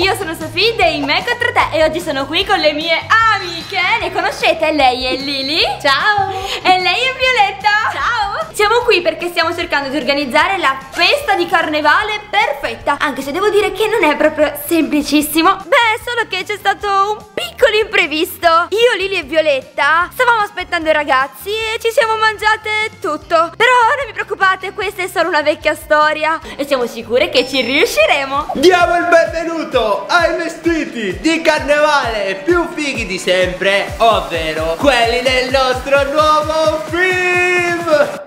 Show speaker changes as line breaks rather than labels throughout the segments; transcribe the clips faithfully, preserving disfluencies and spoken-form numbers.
io sono Sofì dei Me Contro Te e oggi sono qui con le mie amiche. Ne conoscete? Lei è Lily.
Ciao.
E lei è Violetta.
Ciao.
Siamo qui perché stiamo cercando di organizzare la festa di carnevale perfetta, anche se devo dire che non è proprio semplicissimo. Beh, solo che c'è stato un piccolo imprevisto. Io, Lily e Violetta stavamo aspettando i ragazzi e ci siamo mangiate tutto. Però non vi preoccupate, questa è solo una vecchia storia e siamo sicure che ci riusciremo.
Diamo il benvenuto ai vestiti di carnevale più fighi di sempre, ovvero quelli del nostro nuovo film.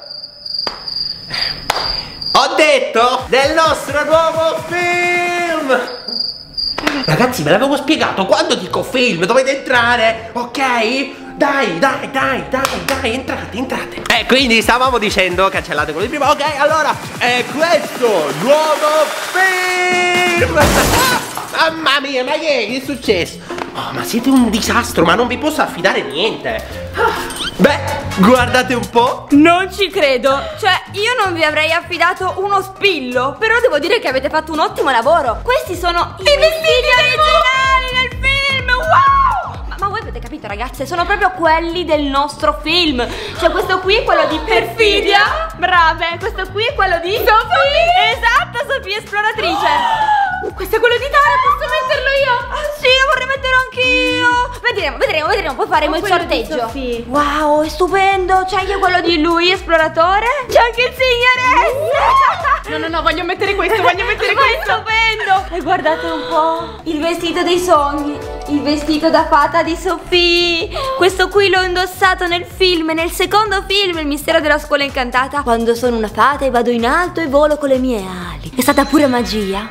Ho detto del nostro nuovo film. Ragazzi, ve l'avevo spiegato, quando dico film dovete entrare, ok? Dai, dai, dai, dai, dai, entrate, entrate. E quindi stavamo dicendo, cancellate quello di prima. Ok, allora, è questo nuovo film. Mamma mia, ma che è successo? Oh, ma siete un disastro, ma non vi posso affidare niente. Beh, guardate un po'.
Non ci credo. Cioè, io non vi avrei affidato uno spillo, però devo dire che avete fatto un ottimo lavoro. Questi sono i vestiti originali del film. Wow! Ma, ma voi avete capito, ragazze? Sono proprio quelli del nostro film. Cioè, questo qui è quello di Perfidia. Brave. Questo qui è quello di Sofì. Esatto, Sofì esploratrice. Questo è quello di Tara, posso metterlo io? Ah, sì, lo vorrei mettere anch'io. Vedremo, vedremo, vedremo, poi faremo il sorteggio. Wow, è stupendo. C'è anche quello di lui, esploratore. C'è anche il signoresse.
No, no, no, voglio mettere questo, voglio mettere
Ma è
questo.
stupendo. E guardate un po', il vestito dei sogni, il vestito da fata di Sofì. Questo qui l'ho indossato nel film, nel secondo film, Il mistero della scuola incantata. Quando sono una fata e vado in alto e volo con le mie ali. È stata pure magia.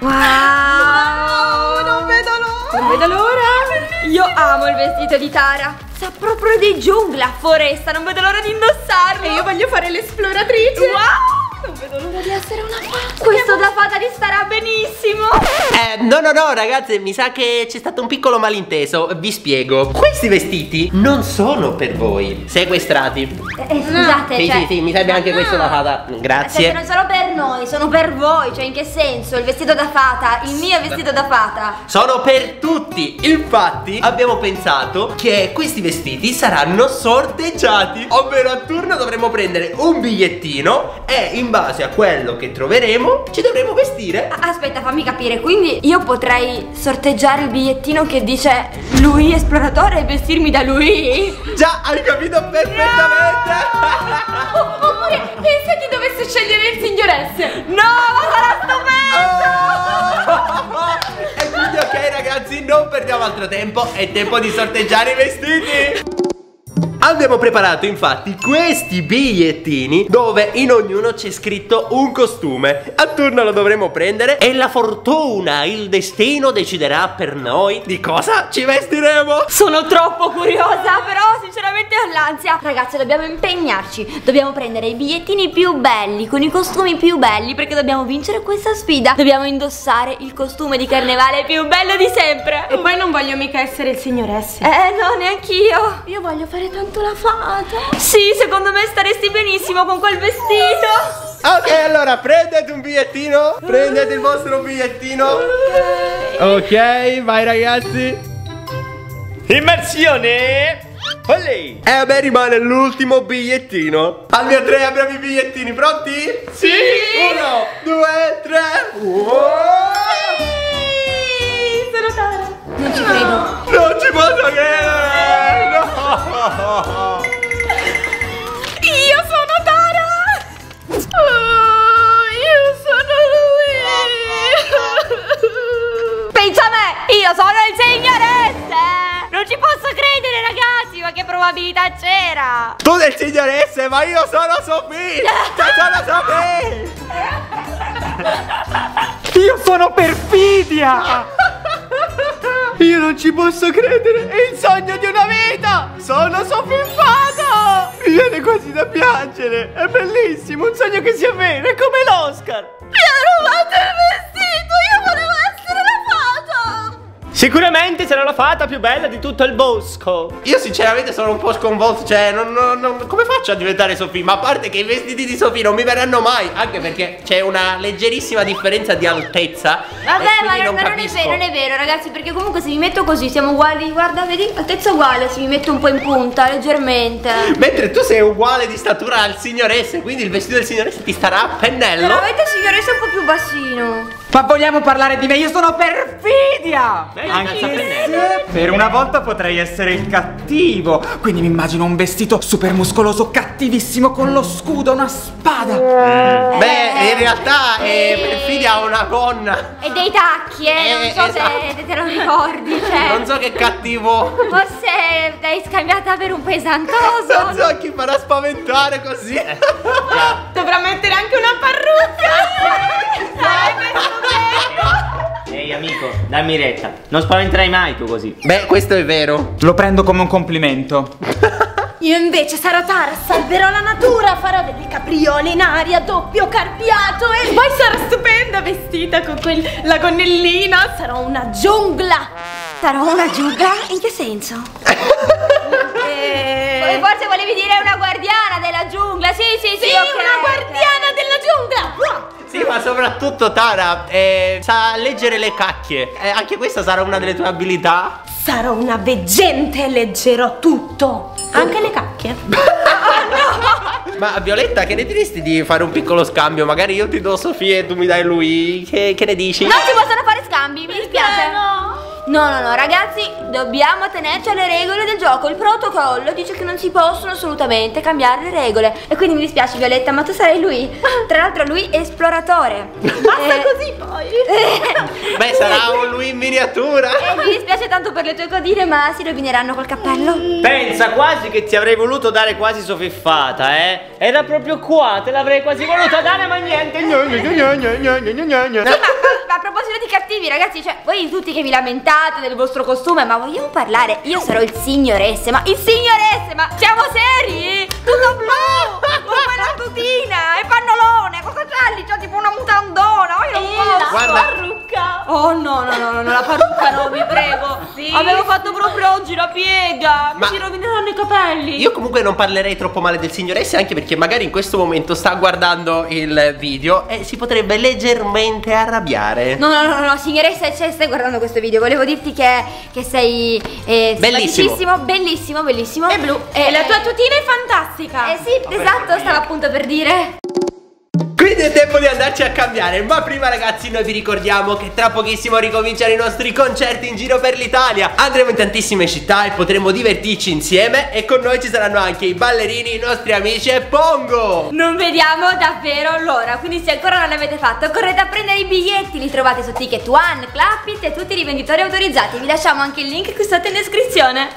Wow,
non vedo l'ora.
non vedo l'ora. Io amo il vestito di Tara. Sa proprio di giungla, foresta. Non vedo l'ora di indossarlo.
E io voglio fare l'esploratrice.
Wow.
Non vedo l'ora di essere una fata.
Questo da fata ti starà benissimo.
Eh, no, no, no, ragazzi, mi sa che c'è stato un piccolo malinteso. Vi spiego. Questi vestiti non sono per voi sequestrati.
Eh, eh, scusate,
Sì,
cioè,
sì, sì, mi serve anche
no.
questo da fata.
Cioè,
Grazie.
non sono per noi, sono per voi. Cioè, in che senso? Il vestito da fata, il mio vestito da fata.
Sono per tutti. Infatti abbiamo pensato che questi vestiti saranno sorteggiati, ovvero a turno dovremo prendere un bigliettino e in base a quello che troveremo ci dovremo vestire.
Ah, aspetta, fammi capire. Quindi io potrei sorteggiare il bigliettino che dice lui esploratore e vestirmi da lui?
Già, hai capito perfettamente.
Oh, oppure pensa chi dovesse scegliere il signoresse.
No, ma sarà stupendo.
Oh! E quindi ok ragazzi, non perdiamo altro tempo, è tempo di sorteggiare i vestiti. Abbiamo preparato infatti questi bigliettini dove in ognuno c'è scritto un costume. A turno lo dovremo prendere e la fortuna, il destino deciderà per noi di cosa ci vestiremo.
Sono troppo curiosa, però sinceramente ho l'ansia. Ragazzi, dobbiamo impegnarci. Dobbiamo prendere i bigliettini più belli, con i costumi più belli, perché dobbiamo vincere questa sfida. Dobbiamo indossare il costume di carnevale più bello di sempre.
E poi non voglio mica essere il signoresse.
Eh, no, neanch'io.
Io voglio fare tanto la fata.
Sì, secondo me staresti benissimo con quel vestito.
Ok, allora prendete un bigliettino. Prendete il vostro bigliettino. Ok, vai ragazzi.
Immersione. Olè.
E a me rimane l'ultimo bigliettino. Al mio tre abbiamo i bigliettini, pronti?
Sì.
Uno, due, tre. Wow.
Sì, sono Tara.
Non ci credo.
Non ci posso credere. No.
Io sono Tara. Oh, io sono lui.
Pensa a me, io sono il signoresse. Non ci posso credere, ragazzi, ma che probabilità c'era?
Tu del signoresse, ma io sono Sofì. Cioè sono Sofì.
Io sono Perfidia. Io non ci posso credere. È il sogno di una vita. Sono soffiffato. Mi viene quasi da piangere. È bellissimo, un sogno che si avvera. È come l'Oscar.
Mi ha rubato il vestito. Io volevo essere la fata.
Sicuramente sarà la fata più bella di tutto il bosco.
Io sinceramente sono un po' sconvolto. Cioè non, non, non- come faccio a diventare Sofì? Ma a parte che i vestiti di Sofì non mi verranno mai. Anche perché c'è una leggerissima differenza di altezza.
Vabbè,
e
ma
quindi
non,
non
non è
capisco.
vero, non è vero, ragazzi, perché comunque se mi metto così siamo uguali. Guarda, vedi, altezza uguale, se mi metto un po' in punta, leggermente.
Mentre tu sei uguale di statura al signoresse, quindi il vestito del signoresse ti starà a pennello.
Veramente il signoressa è un po' più bassino.
Ma vogliamo parlare di me? Io sono perfidia!
Beh,
Anche
senza pennello.
se per una volta potrei essere il cattivo. Quindi mi immagino un vestito super muscoloso, cattivissimo, con lo scudo, una spada.
Beh, in realtà eh, Perfidia ha una gonna.
E dei tacchi, eh, non
Eh,
so
esatto.
se te lo ricordi, cioè.
Non so che cattivo.
Forse l'hai scambiata per un pesantoso.
Non so chi farà spaventare così.
Dovrà mettere anche una parrucca. Dai, questo
Ehi amico, dammi retta. Non spaventerai mai tu così.
Beh, questo è vero.
Lo prendo come un complimento.
Io invece sarò Tara, salverò la natura, farò delle capriole in aria, doppio carpiato e poi sarò stupenda vestita con quella gonnellina, sarò una giungla.
Sarò una giungla? In che senso?
E...
Forse volevi dire una guardiana della giungla. Sì, sì, sì,
Sì,
ok,
una
ok.
guardiana della giungla.
Sì, ma soprattutto Tara eh, sa leggere le cacchie. Eh, anche questa sarà una delle tue abilità.
Sarò una veggente e leggerò tutto, anche le cacchie.
Ma Violetta, che ne diresti di fare un piccolo scambio? Magari io ti do Sofia e tu mi dai lui. Che, che ne dici?
Non si possono fare scambi, mi dispiace.
Eh, no.
No, no, no, ragazzi, dobbiamo tenerci alle regole del gioco. Il protocollo dice che non si possono assolutamente cambiare le regole. E quindi mi dispiace, Violetta, ma tu sarai lui. Tra l'altro lui è esploratore.
Basta
Eh,
così poi.
Beh, sarà un lui in miniatura.
E mi dispiace tanto per le tue codine, ma si rovineranno col cappello.
Pensa quasi che ti avrei voluto dare quasi soffiffata, eh? Era proprio qua, te l'avrei quasi voluta dare, ma niente.
Sì, ma, ma- ma a proposito di cattivi, ragazzi, cioè, voi tutti che vi lamentate del vostro costume, ma vogliamo parlare? Io sarò il signoresse, ma il signoresse, ma siamo seri? Tutto blu, con quella tutina e pannolone, cosa c'ha lì? C'ha tipo una mutandona, ma io non
E
posso.
la
Guarda.
parrucca.
Oh no, no, no, no, no, la parrucca no, vi prego.
Sì.
Avevo fatto proprio oggi la piega,
Ma-
mi si rovineranno i capelli.
Io comunque non parlerei troppo male del signoresse, anche perché magari in questo momento sta guardando il video e si potrebbe leggermente arrabbiare.
No, no, no, no, signoressa, cioè, stai guardando questo video. Volevo dirti che, che sei eh,
Bellissimo.
simpaticissimo, bellissimo, bellissimo.
È blu.
E
E la tua tutina è fantastica.
Eh sì, esatto, stavo appunto per dire.
Quindi è tempo di andarci a cambiare. Ma prima, ragazzi, noi vi ricordiamo che tra pochissimo ricominciano i nostri concerti in giro per l'Italia. Andremo in tantissime città e potremo divertirci insieme. E con noi ci saranno anche i ballerini, i nostri amici e Pongo.
Non vediamo davvero l'ora. Quindi se ancora non l'avete fatto, correte a prendere i biglietti. Li trovate su Ticket One, Clapit e tutti i rivenditori autorizzati. Vi lasciamo anche il link qui sotto in descrizione.